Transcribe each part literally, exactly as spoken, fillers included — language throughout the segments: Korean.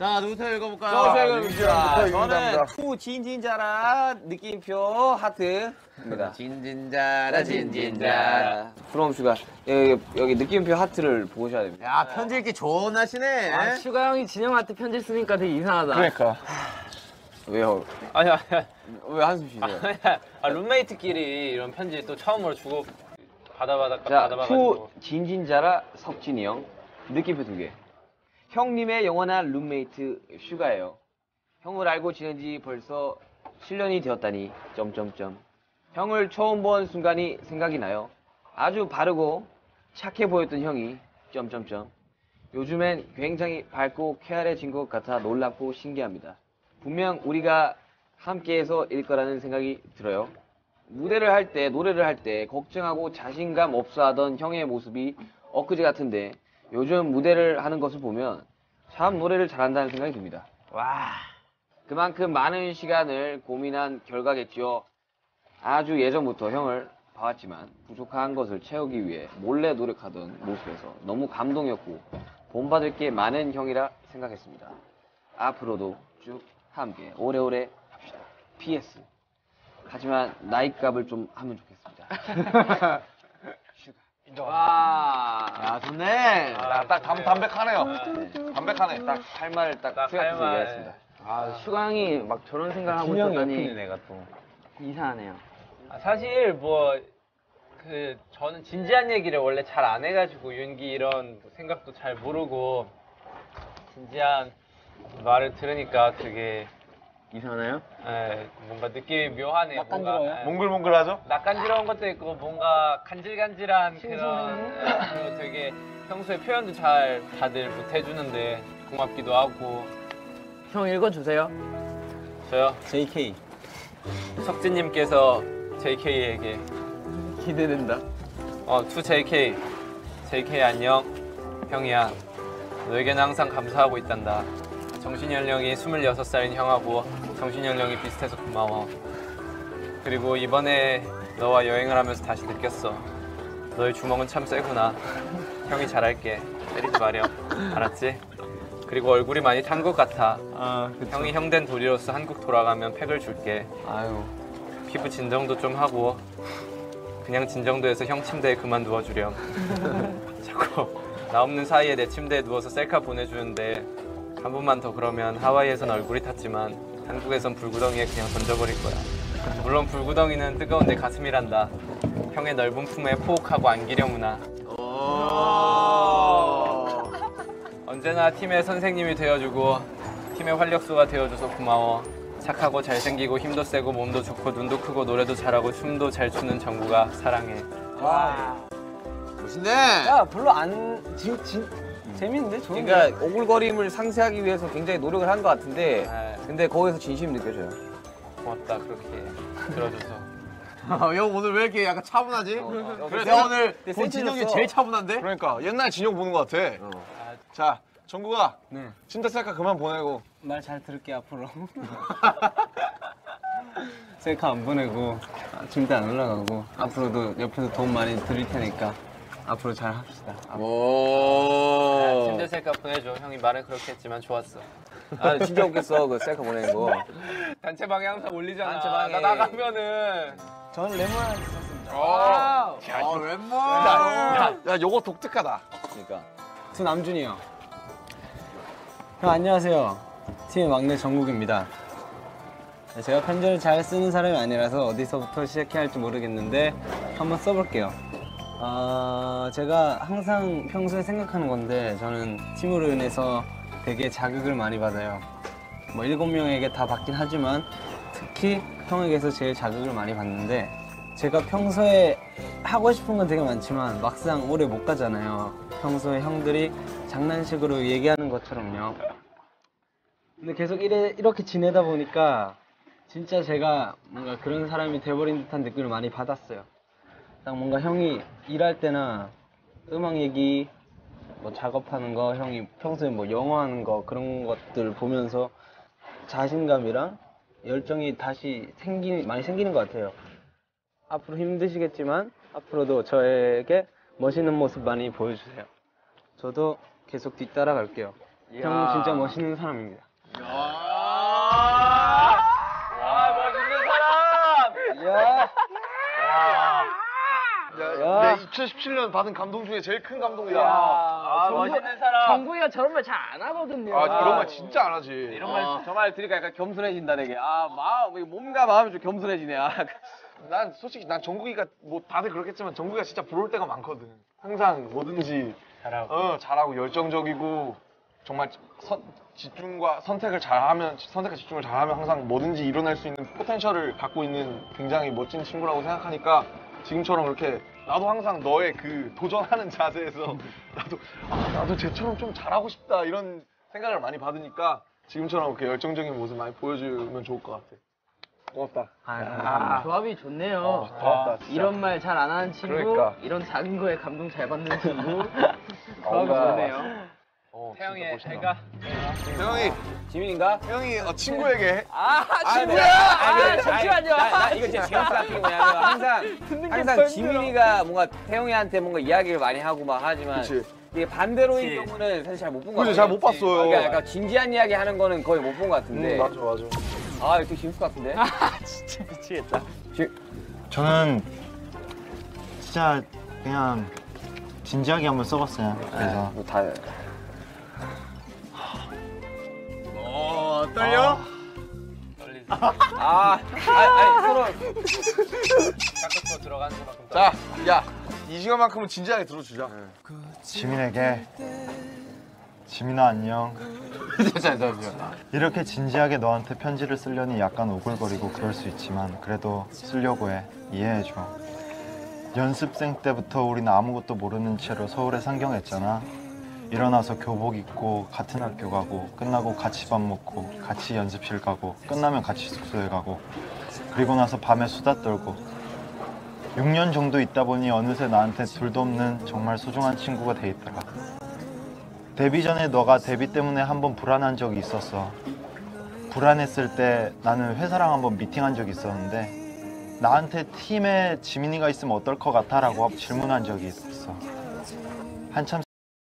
자, 누구부터 읽어볼까요? 저 읽어볼게요. 저는 후 진진자라 느낌표 하트입니다. 진진자라 진진자라. 프롬 슈가 여기, 여기 느낌표 하트를 보셔야 됩니다. 야, 편지 읽기 좋은 날씨네. 아, 슈가 형이 진영한테 편지 쓰니까 되게 이상하다. 그러니까. 왜요? 아니, 아니. 왜 한숨 쉬세요? 아, 룸메이트끼리 이런 편지 또 처음으로 주고 받아받아 자, 받아봐가지고. 후 진진자라 석진이 형 느낌표 두 개. 형님의 영원한 룸메이트 슈가예요. 형을 알고 지낸 지 벌써 칠 년이 되었다니 점점점. 형을 처음 본 순간이 생각이 나요. 아주 바르고 착해 보였던 형이 점점점. 요즘엔 굉장히 밝고 쾌활해진 것 같아 놀랍고 신기합니다. 분명 우리가 함께해서 일 거라는 생각이 들어요. 무대를 할 때, 노래를 할 때 걱정하고 자신감 없어 하던 형의 모습이 엊그제 같은데 요즘 무대를 하는 것을 보면 참 노래를 잘한다는 생각이 듭니다. 와, 그만큼 많은 시간을 고민한 결과겠죠. 아주 예전부터 형을 봐왔지만 부족한 것을 채우기 위해 몰래 노력하던 모습에서 너무 감동이었고 본받을 게 많은 형이라 생각했습니다. 앞으로도 쭉 함께 오래오래 합시다. 피에스. 하지만 나이값을 좀 하면 좋겠습니다. 와, 야, 좋네. 야, 딱 담, 담백하네요. 네. 담백하네. 딱 할 말을 딱 생각해서 얘기했습니다. 아, 슈가 형이 막 저런 생각하고 있었다니. 내가 또. 이상하네요. 아, 사실 뭐 그 저는 진지한 얘기를 원래 잘 안 해가지고 윤기 이런 생각도 잘 모르고 진지한 말을 들으니까 되게 이상하나요? 에, 뭔가 느낌이 묘하네요. 낯간지러워요? 몽글몽글하죠? 낯간지러운 것도 있고 뭔가 간질간질한 그런 에, 그리고 되게 평소에 표현도 잘 다들 못 해주는데 고맙기도 하고. 형 읽어주세요. 저요? 제이케이. 석진님께서 제이케이에게 기대된다. 어, 투 제이케이. 제이케이 안녕. 형이야. 너에게는 항상 감사하고 있단다. 정신연령이 스물여섯 살인 형하고 정신연령이 비슷해서 고마워. 그리고 이번에 너와 여행을 하면서 다시 느꼈어. 너의 주먹은 참 세구나. 형이 잘할게. 때리지 마렴. 알았지? 그리고 얼굴이 많이 탄 것 같아. 아, 형이 형 된 도리로서 한국 돌아가면 팩을 줄게. 아유. 피부 진정도 좀 하고 그냥 진정도에서 형 침대에 그만 누워주렴. 자꾸 나 없는 사이에 내 침대에 누워서 셀카 보내주는데 한 번만 더 그러면 하와이에선 얼굴이 탔지만 한국에선 불구덩이에 그냥 던져버릴 거야. 물론 불구덩이는 뜨거운 내 가슴이란다. 형의 넓은 품에 포옥하고 안기려무나. 언제나 팀의 선생님이 되어주고 팀의 활력소가 되어줘서 고마워. 착하고 잘생기고 힘도 세고 몸도 좋고 눈도 크고 노래도 잘하고 춤도 잘 추는 정국아 사랑해. 와, 멋있네. 야, 별로 안... 진, 진, 재밌는데? 좋은데? 그러니까 오글거림을 상쇄하기 위해서 굉장히 노력을 한 것 같은데 네. 근데 거기서 진심이 느껴져요. 고맙다 그렇게 들어줘서. 어, 형 오늘 왜 이렇게 약간 차분하지? 어, 그래, 어, 내가 오늘 내 본 진영이 센스였어. 제일 차분한데? 그러니까 옛날 진영 보는 것 같아. 어. 자, 정국아. 네. 진짜 셀카 그만 보내고. 말 잘 들을게 앞으로. 셀카 안 보내고 침대 안 올라가고 앞으로도 옆에서 도움 많이 드릴 테니까 앞으로 잘 합시다. 오. 침대 셀카 보내줘. 형이 말은 그렇게 했지만 좋았어. 아 진짜 웃겼어 그 셀카 보내는 거. 단체방에 항상 올리잖아. 단체방에. 나 나가면은. 저는 레몬아이스 샀습니다. 아, 웬만. 야, 야, 요거 독특하다. 그러니까 저 남준이요. 형 안녕하세요. 팀의 막내 정국입니다. 제가 편지를 잘 쓰는 사람이 아니라서 어디서부터 시작해야 할지 모르겠는데 한번 써볼게요. 아, 제가 항상 평소에 생각하는 건데 저는 팀으로 인해서 되게 자극을 많이 받아요. 뭐 일곱 명에게 다 받긴 하지만 특히 형에게서 제일 자극을 많이 받는데 제가 평소에 하고 싶은 건 되게 많지만 막상 오래 못 가잖아요. 평소에 형들이 장난식으로 얘기하는 것처럼요. 근데 계속 이래, 이렇게 지내다 보니까 진짜 제가 뭔가 그런 사람이 돼버린 듯한 느낌을 많이 받았어요. 딱 뭔가 형이 일할 때나 음악 얘기, 뭐 작업하는 거, 형이 평소에 뭐 영화 하는 거 그런 것들 보면서 자신감이랑 열정이 다시 생기, 많이 생기는 것 같아요. 앞으로 힘드시겠지만 앞으로도 저에게 멋있는 모습 많이 보여주세요. 저도 계속 뒤따라 갈게요. 형 진짜 멋있는 사람입니다. 아, 멋있는 사람! 야. 야, 내 이천십칠 년 받은 감동 중에 제일 큰 감동이다. 아, 멋있는 사람. 정국이가 저런 말 잘 안 하거든요. 아, 이런 말 진짜 안 하지. 이런 말, 저 말 들으니까 약간 겸손해진다, 되게. 아, 마음, 이게 몸과 마음이 좀 겸손해지네. 아, 난 솔직히 난 정국이가 뭐 다들 그렇겠지만 정국이가 진짜 부러울 때가 많거든. 항상 뭐든지 잘하고. 어, 잘하고 열정적이고 정말 선, 집중과 선택을 잘하면 선택과 집중을 잘하면 항상 뭐든지 이뤄낼 수 있는 포텐셜을 갖고 있는 굉장히 멋진 친구라고 생각하니까 지금처럼 그렇게 나도 항상 너의 그 도전하는 자세에서 나도 아, 나도 쟤처럼 좀 잘하고 싶다 이런 생각을 많이 받으니까 지금처럼 그렇게 열정적인 모습 많이 보여주면 좋을 것 같아. 고맙다. 아, 조합이 좋네요. 어, 고맙다. 진짜. 이런 말 잘 안 하는 친구, 그러니까. 이런 작은 거에 감동 잘 받는 친구. 조합이 뭔가- 좋네요. 어, 태영이 진짜 잘가. 태영이 지민인가? 태영이 어, 친구에게 아, 친구야! 아, 잠시만요. 나, 나 이거 진짜 재밌어 같은 게 뭐냐면 항상 항상 지민이가 뭔가 태영이한테 뭔가 이야기를 많이 하고 막 하지만 그치. 이게 반대로인 그치. 경우는 사실 잘 못 본 거 그치 같아요. 잘 못 봤어요. 그러니까 약간 진지한 이야기 하는 거는 거의 못 본 것 같은데. 음, 맞아 맞아. 아, 이거 되게 재밌을 것 같은데. 진짜 미치겠다. 저는 진짜 그냥 진지하게 한번 써봤어요. 그래서 뭐 다. 어, 떨려? 떨리지. 아, 아, 아니 서로 깎고 들어가는 만큼. 자, 야, 이 시간만큼은 진지하게 들어주자. 지민에게 지민아 안녕. 이렇게 진지하게 너한테 편지를 쓰려니 약간 오글거리고 그럴 수 있지만 그래도 쓰려고 해. 이해해줘. 연습생 때부터 우린 아무것도 모르는 채로 서울에 상경했잖아. 일어나서 교복 입고 같은 학교 가고 끝나고 같이 밥 먹고 같이 연습실 가고 끝나면 같이 숙소에 가고 그리고 나서 밤에 수다 떨고 육 년 정도 있다 보니 어느새 나한테 둘도 없는 정말 소중한 친구가 돼 있더라. 데뷔 전에 너가 데뷔 때문에 한번 불안한 적이 있었어. 불안했을 때 나는 회사랑 한번 미팅한 적이 있었는데 나한테 팀에 지민이가 있으면 어떨 것 같아? 라고 질문한 적이 있었어. 한참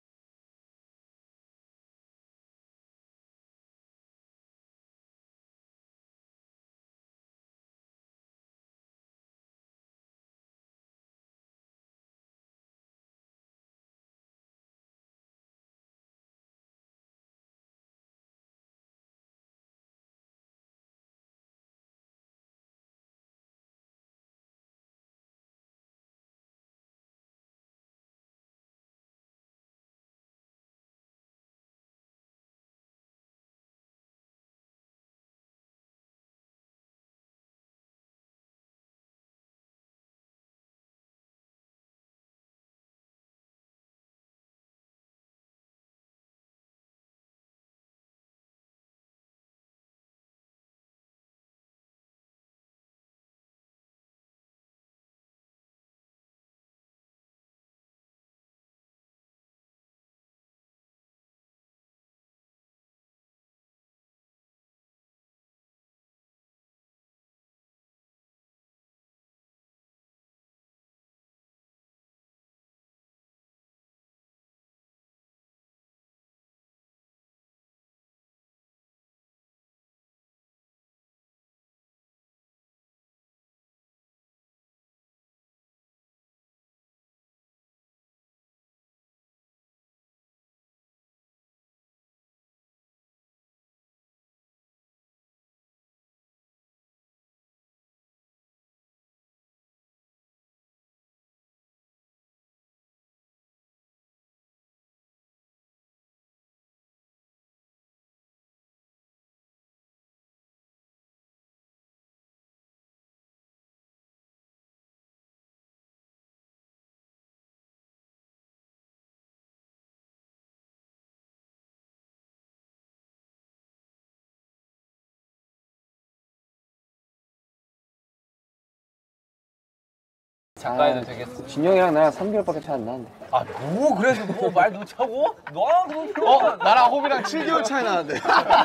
작가해도 되겠어. 진영이랑 나랑 삼 개월밖에 차이 안 나는데. 아, 뭐 그래도 뭐 말 놓자고? 너랑 그런 필요 어, 나랑 호비랑 칠 개월 차이 나는데.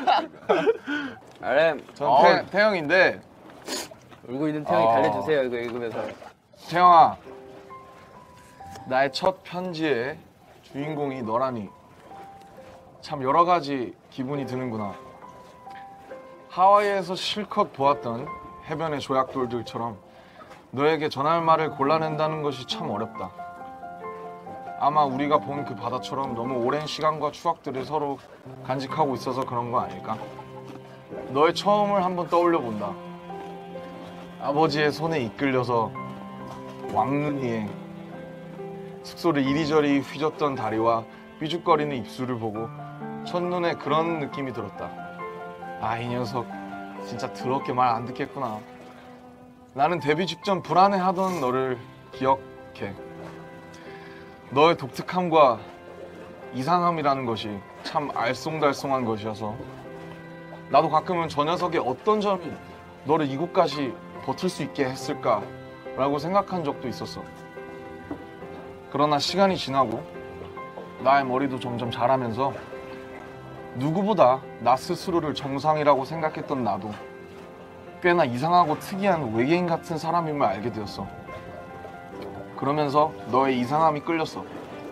아래 전 어, 태, 태영인데 울고 있는 태영이 어. 달래주세요, 이거 읽으면서. 태영아, 나의 첫 편지의 주인공이 너라니 참 여러 가지 기분이 드는구나. 하와이에서 실컷 보았던 해변의 조약돌들처럼 너에게 전할 말을 골라낸다는 것이 참 어렵다. 아마 우리가 본 그 바다처럼 너무 오랜 시간과 추억들을 서로 간직하고 있어서 그런 거 아닐까? 너의 처음을 한번 떠올려 본다. 아버지의 손에 이끌려서 왕눈이에 숙소를 이리저리 휘젓던 다리와 삐죽거리는 입술을 보고 첫눈에 그런 느낌이 들었다. 아, 이 녀석 진짜 더럽게 말 안 듣겠구나. 나는 데뷔 직전 불안해하던 너를 기억해. 너의 독특함과 이상함이라는 것이 참 알쏭달쏭한 것이어서 나도 가끔은 저 녀석의 어떤 점이 너를 이곳까지 버틸 수 있게 했을까라고 생각한 적도 있었어. 그러나 시간이 지나고 나의 머리도 점점 자라면서 누구보다 나 스스로를 정상이라고 생각했던 나도 꽤나 이상하고 특이한 외계인 같은 사람임을 알게 되었어. 그러면서 너의 이상함이 끌렸어.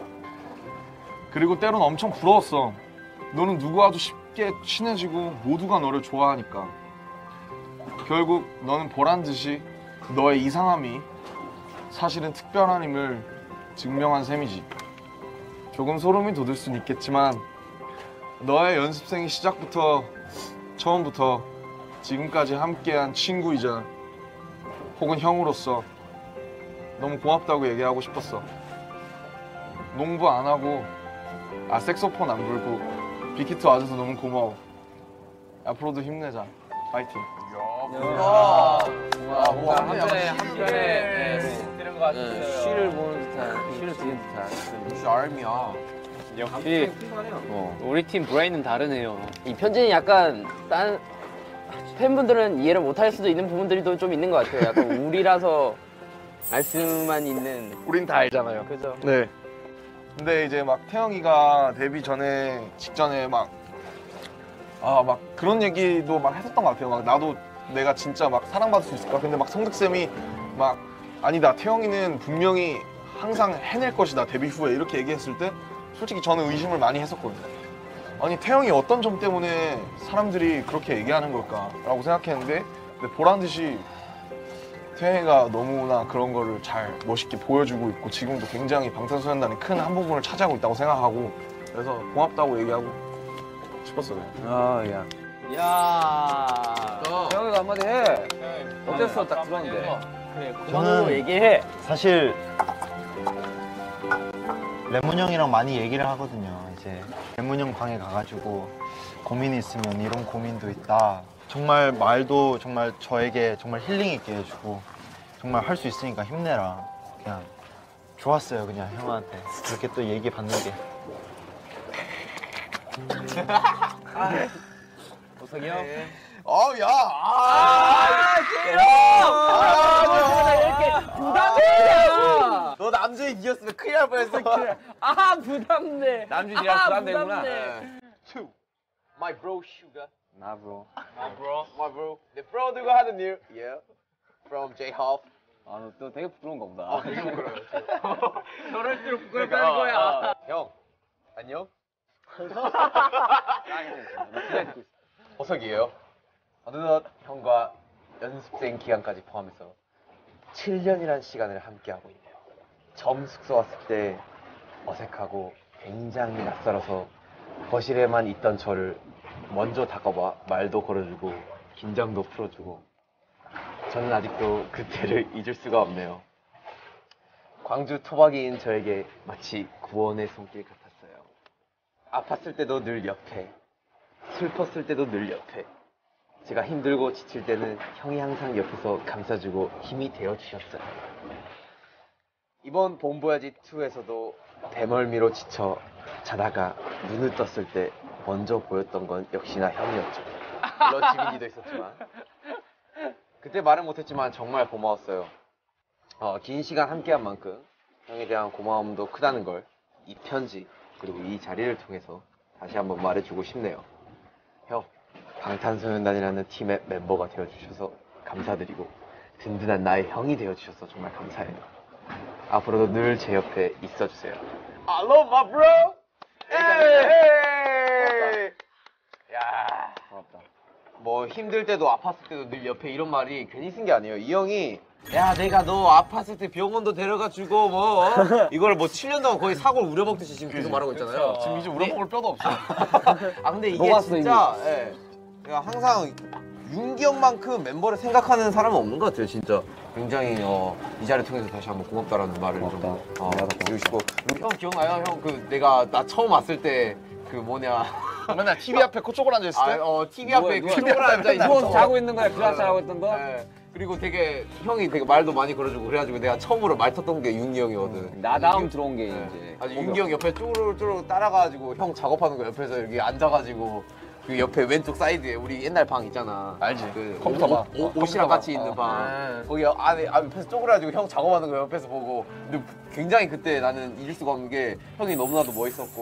그리고 때론 엄청 부러웠어. 너는 누구와도 쉽게 친해지고 모두가 너를 좋아하니까. 결국 너는 보란 듯이 너의 이상함이 사실은 특별한 힘을 증명한 셈이지. 조금 소름이 돋을 순 있겠지만 너의 연습생이 시작부터 처음부터 지금까지 함께한 친구이자 혹은 형으로서 너무 고맙다고 얘기하고 싶었어. 농부 안 하고 아 색소폰 안 불고 빅히트 와줘서 너무 고마워. 앞으로도 힘내자. 파이팅. 와, 뭔가 한편에 한편에 들은 것 같아요. 쉬를 보는 듯한, 쉬를 드는 듯한. 역시 알미야. 역시 어, 우리 팀 브레인은 다르네요. 이 편지는 약간 딴 팬분들은 이해를 못할 수도 있는 부분들도 좀 있는 것 같아요. 약간 우리라서 알 수만 있는. 우린 다 알잖아요. 그죠? 네. 근데 이제 막 태영이가 데뷔 전에 직전에 막 아 막 그런 얘기도 막 했었던 것 같아요. 막 나도 내가 진짜 막 사랑받을 수 있을까? 근데 막 성득 쌤이 막 아니다, 태영이는 분명히 항상 해낼 것이다 데뷔 후에 이렇게 얘기했을 때 솔직히 저는 의심을 많이 했었거든요. 아니 태영이 어떤 점 때문에 사람들이 그렇게 얘기하는 걸까라고 생각했는데 근데 보란 듯이 태영이가 너무나 그런 거를 잘 멋있게 보여주고 있고 지금도 굉장히 방탄소년단의 큰 한 부분을 차지하고 있다고 생각하고 그래서 고맙다고 얘기하고 싶었어요. 아, 야. 야. 형이가 한마디 해. 어땠어? 딱 들었는데. 그래, 저는- 그만으로 얘기해. 사실 레몬 형이랑 많이 얘기를 하거든요. 이제 레몬 형 방에 가가지고 고민이 있으면 이런 고민도 있다. 정말 말도 정말 저에게 정말 힐링 있게 해주고 정말 할 수 있으니까 힘내라. 그냥 좋았어요. 그냥 형한테 그렇게 또 얘기 받는 게. 보석이 형. 어, 야. 부담돼. 너 남주인 이겼으면 큰일 날 뻔했어. 아 부담돼. 남준이랑 아, 부담되구나. 부담돼. Two. My bro Sugar. 나 브로. 아, 브로. My bro. 내 브로드가 하는 일. Yeah. From J-Hope. 아, 너, 너 되게 부러운가 보다. 저럴수록 그러니까, 어, 어. 형. 안녕. 보석이에요. 어느덧 형과 연습생 기간까지 포함해서 칠 년이란 시간을 함께하고 있네요. 처음 숙소 왔을 때 어색하고 굉장히 낯설어서 거실에만 있던 저를 먼저 다가와 말도 걸어주고 긴장도 풀어주고 저는 아직도 그때를 잊을 수가 없네요. 광주 토박이인 저에게 마치 구원의 손길 같았어요. 아팠을 때도 늘 옆에, 슬펐을 때도 늘 옆에, 제가 힘들고 지칠 때는 형이 항상 옆에서 감싸주고 힘이 되어주셨어요. 이번 봄보야지 투에서도 대멀미로 지쳐 자다가 눈을 떴을 때 먼저 보였던 건 역시나 형이었죠. 물론 지민이도 있었지만 그때 말은 못했지만 정말 고마웠어요. 어, 긴 시간 함께한 만큼 형에 대한 고마움도 크다는 걸 이 편지 그리고 이 자리를 통해서 다시 한번 말해주고 싶네요. 형, 방탄소년단이라는 팀의 멤버가 되어주셔서 감사드리고 든든한 나의 형이 되어주셔서 정말 감사해요. 앞으로도 늘 제 옆에 있어주세요. I love my bro! Hey! 고맙다. 뭐 힘들 때도 아팠을 때도 늘 옆에 이런 말이 괜히 쓴 게 아니에요. 이 형이 야 내가 너 아팠을 때 병원도 데려가 주고 뭐 어? 이걸 뭐 칠 년 동안 거의 사골 우려먹듯이 지금 계속 말하고 있잖아요. 지금 이제 우려먹을 뼈도 없어. 아 근데 이게 녹았어, 진짜 예. 내가 항상 윤기 형만큼 멤버를 생각하는 사람은 없는 것 같아요. 진짜 굉장히 어, 이 자리 통해서 다시 한번 고맙다라는 말을 좀 어, 드리고 싶고 형 기억나요? 형 그 내가 나 처음 왔을 때 그 뭐냐 맨날 티비 앞에 코쪽을 앉아 있을 때. 아, 어 티비 앞에 그 누워 쪼그려 앉아 있는 누워서 자고 있는 거야. 그라스 하고 있던 거. 네. 그리고 되게 형이 되게 말도 많이 걸어주고 그래가지고 내가 처음으로 말 탔던 게 윤기 형이거든. 나 다음 들어온 게 네. 이제. 아주 윤기 형 옆에 쭈루쭈루 따라가지고 형 작업하는 거 옆에서 이렇게 앉아가지고 그 옆에 왼쪽 사이드에 우리 옛날 방 있잖아. 알지. 그 컴퓨터 옷- 방. 옷- 어, 옷이랑 컴퓨터 같이 방. 있는 어. 방. 거기 안에 아, 옆에서 쪼그려가지고 형 작업하는 거 옆에서 보고. 근데 굉장히 그때 나는 잊을 수가 없는 게 형이 너무나도 멋있었고.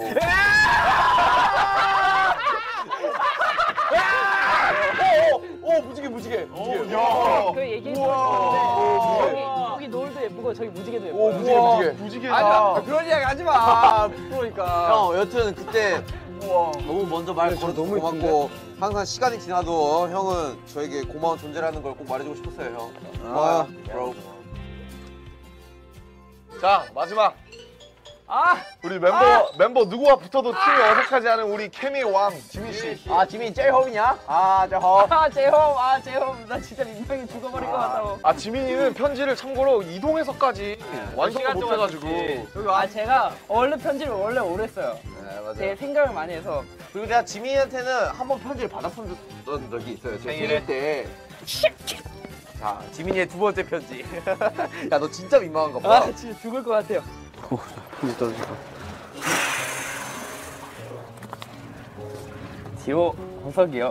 오, 오, 무지개, 무지개. 무지개. 야. 그 얘기해 보였는데 여기 노을도 예쁘고 저기 무지개도 예뻐요. 오, 무지개, 무지개. 무지개다. 아니, 그런 이야기 하지 마. 부끄러니까. 형, 여튼 그때 너무 먼저 말 걸어서 너무 고맙고 항상 시간이 지나도 형은 저에게 고마운 존재라는 걸 꼭 말해주고 싶었어요, 형. 고마워요, 브로. 자 마지막. 아! 우리 멤버 멤버 누구와 붙어도 팀이 어색하지 않은 우리 케미의 왕 지민 씨. 아, 지민이 제일 홈이냐? 아, 저 홈. 아 제홈 아 제홈 나 진짜 민망히 죽어버릴 것 같다고. 아 지민이는 편지를 참고로 이동해서까지 완성을 시간 동안 못해가지고. 썼지. 아 제가 원래 편지를 원래 오래 써요. 네, 맞아요. 제 생각을 많이 해서. 그리고 내가 지민이한테는 한 번 편지를 받았던 적이 있어요. 제 생일에? 생일 때. 자, 지민이의 두 번째 편지. 야, 너 진짜 민망한가 봐. 아 진짜 죽을 것 같아요. 편지 떨어질까. 디오 호석이요.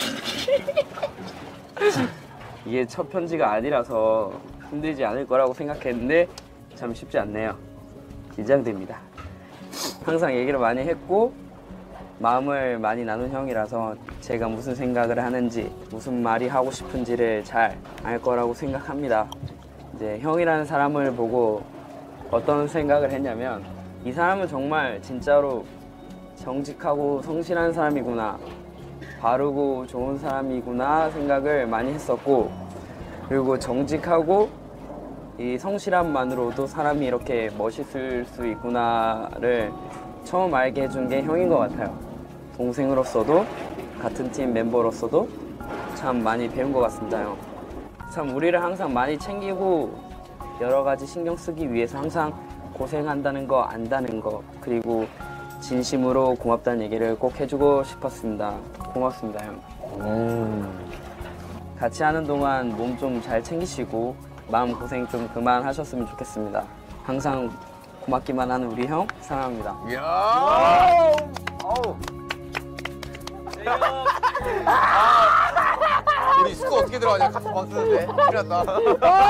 이게 첫 편지가 아니라서 힘들지 않을 거라고 생각했는데 참 쉽지 않네요. 긴장됩니다. 항상 얘기를 많이 했고 마음을 많이 나눈 형이라서 제가 무슨 생각을 하는지 무슨 말이 하고 싶은지를 잘 알 거라고 생각합니다. 이제 형이라는 사람을 보고 어떤 생각을 했냐면 이 사람은 정말 진짜로 정직하고 성실한 사람이구나, 바르고 좋은 사람이구나 생각을 많이 했었고, 그리고 정직하고 이 성실함만으로도 사람이 이렇게 멋있을 수 있구나를 처음 알게 해준 게 형인 것 같아요. 동생으로서도 같은 팀 멤버로서도 참 많이 배운 것 같습니다. 형. 참 우리를 항상 많이 챙기고 여러 가지 신경 쓰기 위해서 항상 고생한다는 거 안다는 거, 그리고 진심으로 고맙다는 얘기를 꼭 해주고 싶었습니다. 고맙습니다, 형. 음. 같이 하는 동안 몸 좀 잘 챙기시고 마음 고생 좀 그만하셨으면 좋겠습니다. 항상 고맙기만 하는 우리 형 사랑합니다. 이야. 어우. 우리 숙소 어떻게 들어가냐? 같은 방 쓰는데. 큰일 났다.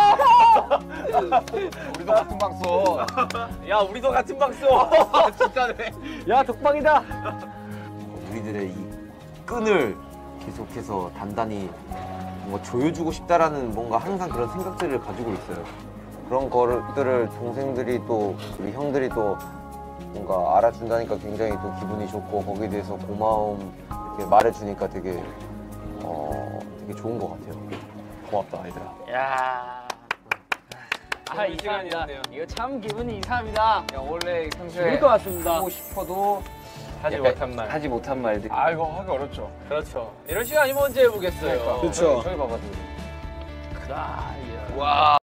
우리도 같은 방 써. 야, 우리도 같은 방 써. 진짜네. 야 독방이다. 우리들의 이 끈을 계속해서 단단히 뭔가 조여주고 싶다라는 뭔가 항상 그런 생각들을 가지고 있어요. 그런 것들을 동생들이 또 우리 형들이 또 뭔가 알아준다니까 굉장히 또 기분이 좋고, 거기에 대해서 고마움 이렇게 말해주니까 되게 어 되게 좋은 것 같아요. 고맙다, 아이들아. 야. 아 좋은 이상합니다. 시간이었네요. 이거 참 기분이 이상합니다. 야, 원래 평소에 죽을 것 같습니다. 하고 싶어도 하지 약간 못한 말. 하지 못한 말들. 아 이거 하기 어렵죠. 그렇죠. 이런 시간이면 언제 해보겠어요. 그렇죠. 저희 봐봐. 아, 예. 와.